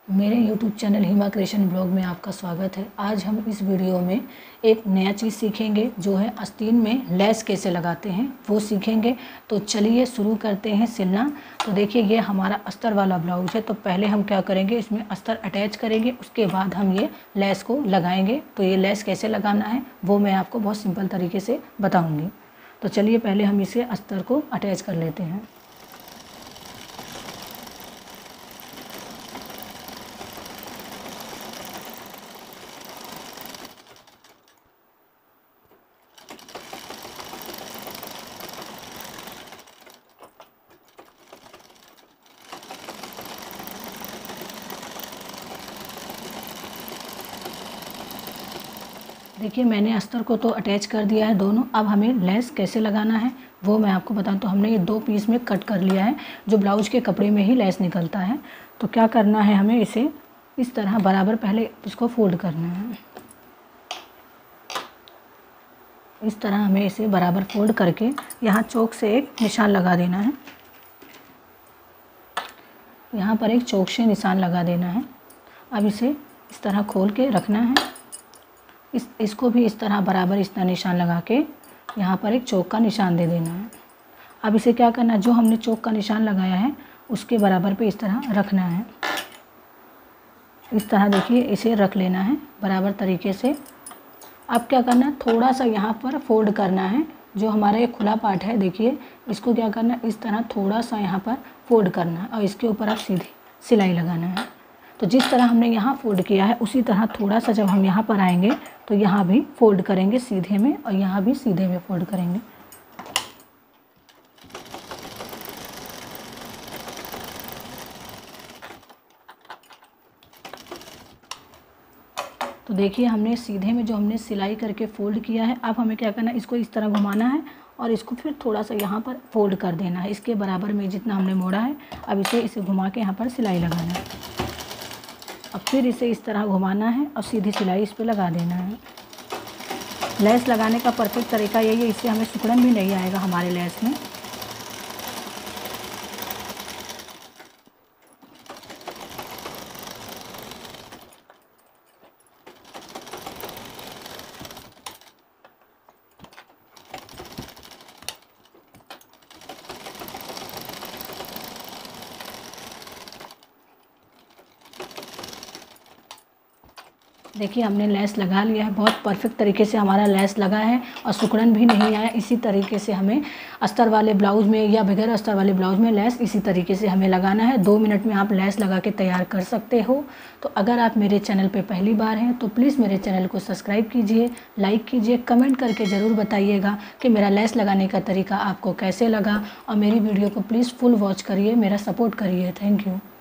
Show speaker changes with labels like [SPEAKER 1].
[SPEAKER 1] मेरे YouTube channel Hima creation blog में आपका स्वागत है। आज हम इस वीडियो में एक नया चीज़ सीखेंगे जो है आस्तीन में लेस कैसे लगाते हैं वो सीखेंगे। तो चलिए शुरू करते हैं सिलना। तो देखिए ये हमारा अस्तर वाला ब्लाउज है। तो पहले हम क्या करेंगे, इसमें अस्तर अटैच करेंगे, उसके बाद हम ये लेस को लगाएंगे। तो ये लेस कैसे लगाना है वो मैं आपको बहुत सिंपल तरीके से बताऊँगी। तो चलिए पहले हम इसे अस्तर को अटैच कर लेते हैं। देखिए मैंने अस्तर को तो अटैच कर दिया है दोनों। अब हमें लेस कैसे लगाना है वो मैं आपको बताऊं। तो हमने ये 2 पीस में कट कर लिया है, जो ब्लाउज के कपड़े में ही लेस निकलता है। तो क्या करना है, हमें इसे इस तरह बराबर पहले इसको फोल्ड करना है। इस तरह हमें इसे बराबर फोल्ड करके यहाँ चौक से एक निशान लगा देना है। यहाँ पर एक चौक से निशान लगा देना है। अब इसे इस तरह खोल के रखना है। इसको भी इस तरह बराबर इस तरह निशान लगा के यहाँ पर एक चौक का निशान दे देना है। अब इसे क्या करना है, जो हमने चौक का निशान लगाया है उसके बराबर पे इस तरह रखना है। इस तरह देखिए इसे रख लेना है बराबर तरीके से। अब क्या करना है, थोड़ा सा यहाँ पर फोल्ड करना है। जो हमारा ये खुला पार्ट है देखिए, इसको क्या करना है, इस तरह थोड़ा सा यहाँ पर फोल्ड करना है और इसके ऊपर आप सीधी सिलाई लगाना है। तो जिस तरह हमने यहाँ फोल्ड किया है उसी तरह थोड़ा सा जब हम यहाँ पर आएंगे तो यहाँ भी फोल्ड करेंगे सीधे में और यहाँ भी सीधे में फोल्ड करेंगे। तो देखिए हमने सीधे में जो हमने सिलाई करके फोल्ड किया है, अब हमें क्या करना है, इसको इस तरह घुमाना है और इसको फिर थोड़ा सा यहाँ पर फोल्ड कर देना है। इसके बराबर में जितना हमने मोड़ा है, अब इसे घुमा के यहाँ पर सिलाई लगाना है। अब फिर इसे इस तरह घुमाना है और सीधी सिलाई इस पे लगा देना है। लेस लगाने का परफेक्ट तरीका यही है, इससे हमें सिकुड़न भी नहीं आएगा हमारे लेस में। देखिए हमने लेस लगा लिया है, बहुत परफेक्ट तरीके से हमारा लेस लगा है और सिकुड़न भी नहीं आया। इसी तरीके से हमें अस्तर वाले ब्लाउज़ में या बगैर अस्तर वाले ब्लाउज़ में लेस इसी तरीके से हमें लगाना है। 2 मिनट में आप लेस लगा के तैयार कर सकते हो। तो अगर आप मेरे चैनल पे पहली बार हैं तो प्लीज़ मेरे चैनल को सब्सक्राइब कीजिए, लाइक कीजिए, कमेंट करके ज़रूर बताइएगा कि मेरा लेस लगाने का तरीका आपको कैसे लगा। और मेरी वीडियो को प्लीज़ फुल वॉच करिए, मेरा सपोर्ट करिए। Thank you.